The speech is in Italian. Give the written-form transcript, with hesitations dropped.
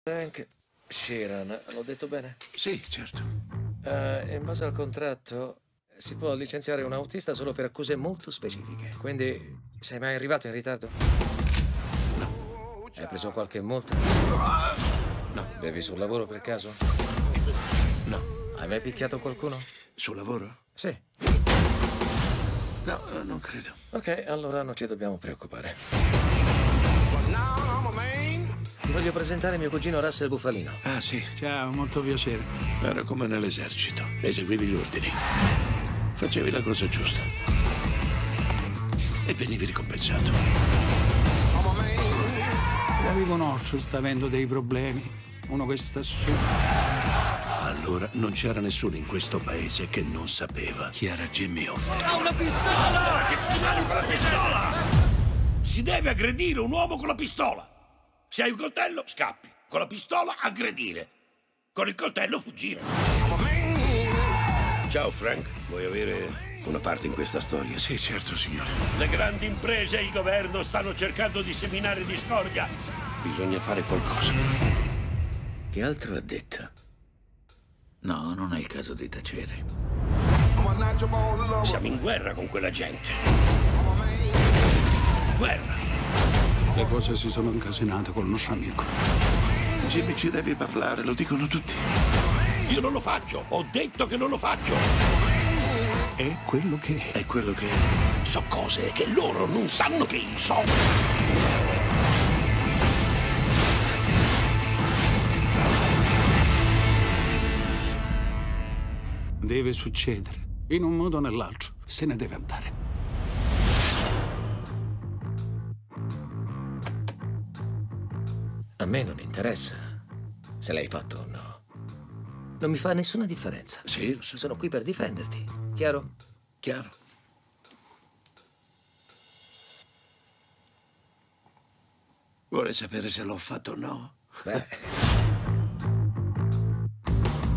Frank Sheeran, l'ho detto bene? Sì, certo. In base al contratto si può licenziare un autista solo per accuse molto specifiche. Quindi, sei mai arrivato in ritardo? No. Hai preso qualche multa? No. Bevi sul lavoro per caso? No. Hai mai picchiato qualcuno? Sul lavoro? Sì. No, non credo. Ok, allora non ci dobbiamo preoccupare. Ti voglio presentare mio cugino Russell Bufalino. Ah, sì. Ciao, molto piacere. Era come nell'esercito. Eseguivi gli ordini. Facevi la cosa giusta. E venivi ricompensato. La riconosco, sta avendo dei problemi. Uno che sta su. Allora non c'era nessuno in questo paese che non sapeva chi era Jimmy Hoffa. Ha una pistola! Che ti mani con la pistola? Si deve aggredire un uomo con la pistola. Se hai un coltello, scappi. Con la pistola, aggredire. Con il coltello, fuggire. Ciao, Frank. Vuoi avere una parte in questa storia? Sì, certo, signore. Le grandi imprese e il governo stanno cercando di seminare discordia. Bisogna fare qualcosa. Che altro ha detto? No, non è il caso di tacere. Siamo in guerra con quella gente. Guerra. Le cose si sono incasinate col nostro amico. Jimmy, ci devi parlare, lo dicono tutti. Io non lo faccio. Ho detto che non lo faccio. È quello che è. È quello che... So cose che loro non sanno che io so. Deve succedere. In un modo o nell'altro. Se ne deve andare. A me non interessa se l'hai fatto o no. Non mi fa nessuna differenza. Sì, lo so. Sono qui per difenderti, chiaro? Chiaro. Vuole sapere se l'ho fatto o no? Beh...